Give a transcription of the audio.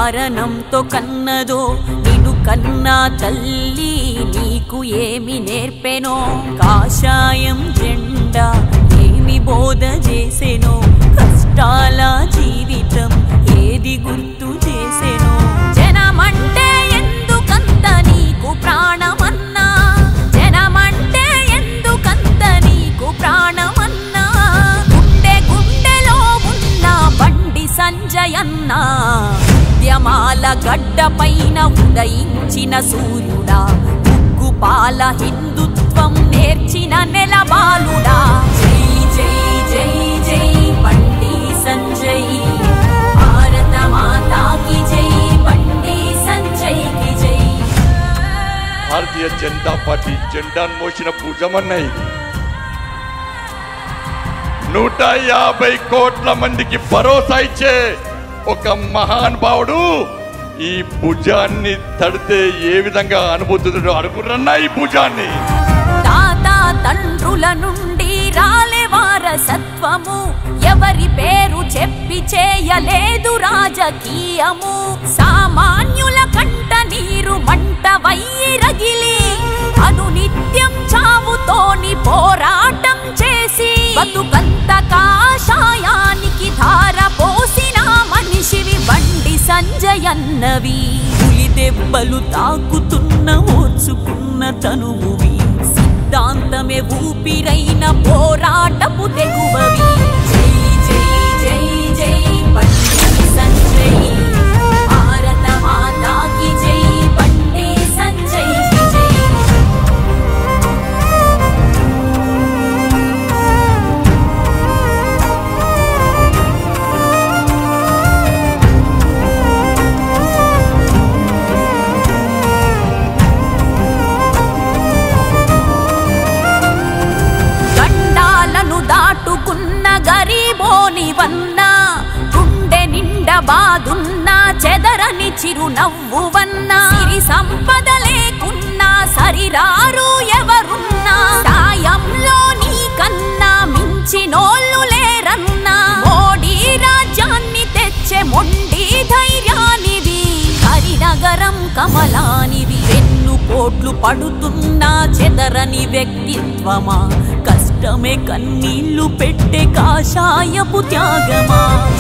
కారణంతో కన్నదో నిన్ను కన్నా తల్లి నీకు ఏమి నేర్పెనో కాషాయం జెండా ఏమి బోధ చేసెనో కష్టాల జీవితం ఏది గుర్తు చేసెనో జనమంటే ఎందుకంత నీకు ప్రాణమన్నా జనమంటే ఎందుకంత నీకు ప్రాణమన్నా గుండె గుండెలో ఉన్న బండి సంజయన్న ఉద్యమాల గడ్డ పైన ఉదయించిన సూర్యుడా ఉగ్గుపాల హిందుత్వం నేర్చిన నెలబాలుడా జై జై జై జై బండి సంజయ్ భారత మాతా की జై బండి సంజయ్ की జై భారతీయ జనతా పార్టీ జెండాను మోసిన భుజమన్న ఇది 150 కోట్ల మందికి భరోసా ఇచ్చే ఒక మహానుభావుడు ఈ భుజాన్ని తడితే ఏ విధంగా అనుభూతుందో అనుకున్నా ఈ భుజాన్ని తాత తండ్రుల నుండి రాలే వారసత్వము ఎవరి పేరు చెప్పి చేయలేదు రాజకీయము సామాన్యుల కంట నీరు మంట వయ్యి రగిలి అనునిత్యం చావుతోని పోరాటం చేసి బతుకంత కాషాయానికి ధార పోసిన మనిషివి బండి సంజయన్నవి పులి దెబ్బలు తాకుతున్న ఓర్చుకున్న తనువువి సిద్ధాంతమే ఊపిరైన పోరాటపు తెగువవి జై జై జై జై బండి సంజయ్ భారత మాతా की జై బండి సంజయ్ की జై దాటుకున్న గరీబోని వన్న గుండె నిండ బాదున్న చెదరని చిరునవ్వు వన్న సిరి సంపద లేకున్నా సరిరారు ఎవరున్నా సాయంలో నీ కన్నా మించినోళ్ళు లేరన్నా మోడీ రాజ్యాన్ని తెచ్చే మొండి ధైర్యానివి కరినగరం కమలానివి పోట్లు పడుతున్నా చెదరని వ్యక్తిత్వమా కష్టమే కన్నీళ్లు పెట్టే కాషాయపు త్యాగమా